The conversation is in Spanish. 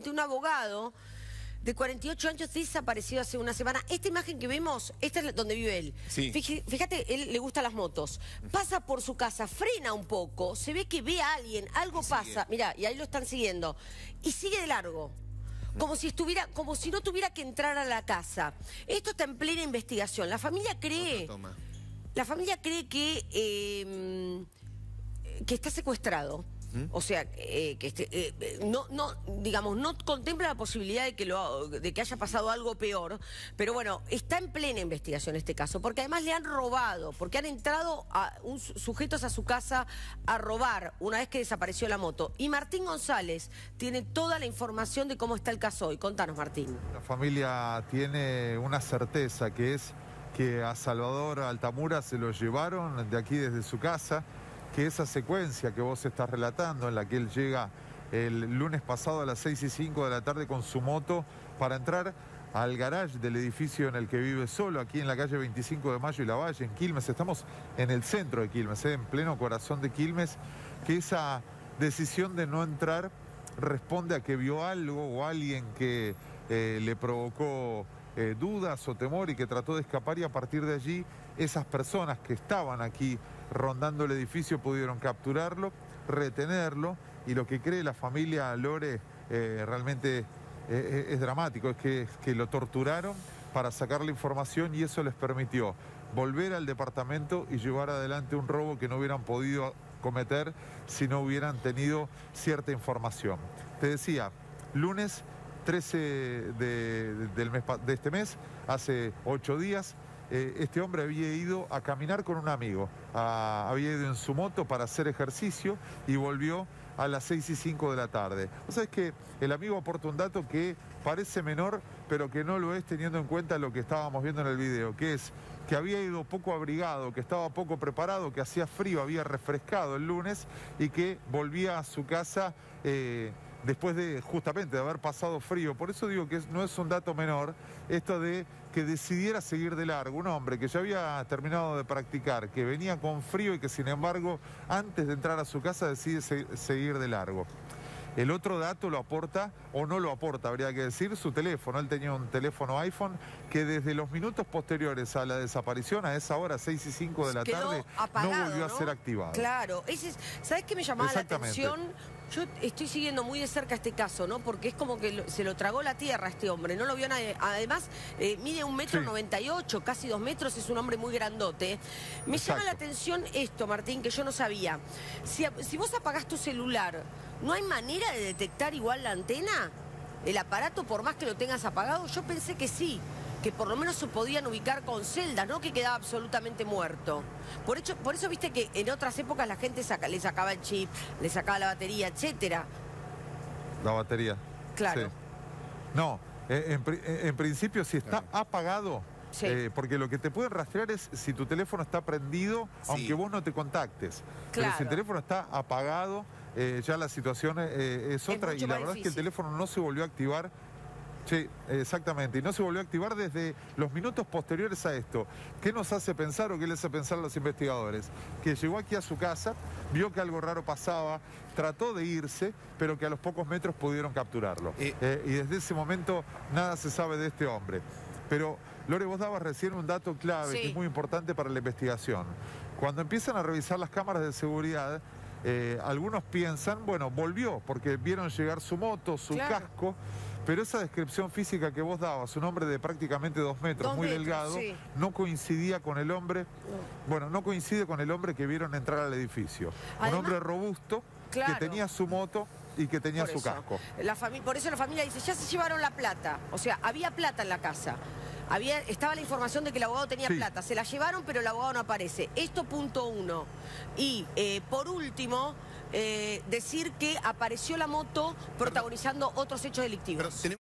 de un abogado de 48 años desaparecido hace una semana. Esta imagen que vemos, esta es donde vive él. Sí. Fíjate, él le gustan las motos. Pasa por su casa, frena un poco, se ve que ve a alguien, algo pasa. Mirá, y ahí lo están siguiendo. Y sigue de largo. Como si no tuviera que entrar a la casa. Esto está en plena investigación. La familia cree que está secuestrado. O sea, no contempla la posibilidad de que haya pasado algo peor, pero bueno, está en plena investigación este caso, porque además le han robado, porque han entrado sujetos a su casa a robar una vez que desapareció la moto. Y Martín González tiene toda la información de cómo está el caso hoy. Contanos, Martín. La familia tiene una certeza, que es que a Salvador Altamura se lo llevaron de aquí desde su casa, que esa secuencia que vos estás relatando, en la que él llega el lunes pasado a las 6:05 de la tarde con su moto para entrar al garage del edificio en el que vive solo, aquí en la calle 25 de Mayo y Lavalle, en Quilmes. Estamos en el centro de Quilmes, en pleno corazón de Quilmes, que esa decisión de no entrar responde a que vio algo o alguien que le provocó dudas o temor y que trató de escapar, y a partir de allí esas personas que estaban aquí rondando el edificio pudieron capturarlo, retenerlo, y lo que cree la familia Lore realmente es dramático, es que lo torturaron para sacar la información, y eso les permitió volver al departamento y llevar adelante un robo que no hubieran podido cometer si no hubieran tenido cierta información. Te decía, lunes 13 de este mes, hace 8 días, este hombre había ido a caminar con un amigo, había ido en su moto para hacer ejercicio y volvió a las 6:05 de la tarde. O sea, es que el amigo aporta un dato que parece menor, pero que no lo es, teniendo en cuenta lo que estábamos viendo en el video, que es que había ido poco abrigado, que estaba poco preparado, que hacía frío, había refrescado el lunes y que volvía a su casa después de justamente de haber pasado frío. Por eso digo que no es un dato menor esto de que decidiera seguir de largo. Un hombre que ya había terminado de practicar, que venía con frío y que sin embargo antes de entrar a su casa decide seguir de largo. El otro dato lo aporta, o no lo aporta, habría que decir, su teléfono. Él tenía un teléfono iPhone que desde los minutos posteriores a la desaparición, a esa hora, 6:05 de la tarde, apagado, no volvió a ser activado. Claro, ¿sabés qué me llamaba la atención? Yo estoy siguiendo muy de cerca este caso, ¿no? Porque es como que se lo tragó la tierra a este hombre, no lo vio nadie. Además, mide 1,98 m, casi 2 metros, es un hombre muy grandote. Me llama la atención esto, Martín, que yo no sabía. Si vos apagás tu celular, ¿no hay manera de detectar igual la antena? El aparato, por más que lo tengas apagado, yo pensé que sí, que por lo menos se podían ubicar con celdas, no que quedaba absolutamente muerto. Por eso viste que en otras épocas la gente le sacaba el chip, le sacaba la batería, etcétera. La batería. Claro. Sí. No, en principio si está apagado, sí. Porque lo que te puede rastrear es si tu teléfono está prendido, sí, aunque vos no te contactes. Claro. Pero si el teléfono está apagado, ya la situación es otra, y la verdad es que el teléfono no se volvió a activar. Sí, exactamente, y no se volvió a activar desde los minutos posteriores a esto. ¿Qué nos hace pensar o qué les hace pensar a los investigadores? Que llegó aquí a su casa, vio que algo raro pasaba, trató de irse, pero que a los pocos metros pudieron capturarlo. Y desde ese momento nada se sabe de este hombre. Pero, Lore, vos dabas recién un dato clave, sí, que es muy importante para la investigación. Cuando empiezan a revisar las cámaras de seguridad, algunos piensan, bueno, volvió, porque vieron llegar su moto, su casco, pero esa descripción física que vos dabas, un hombre de prácticamente 2 metros, muy delgado, sí, no coincidía con el hombre, bueno, no coincide con el hombre que vieron entrar al edificio. Además, un hombre robusto, claro, que tenía su moto y que tenía su casco. Por eso la familia dice, ya se llevaron la plata, o sea, había plata en la casa. Estaba la información de que el abogado tenía plata, se la llevaron, pero el abogado no aparece. Esto punto 1. Y por último, decir que apareció la moto protagonizando otros hechos delictivos.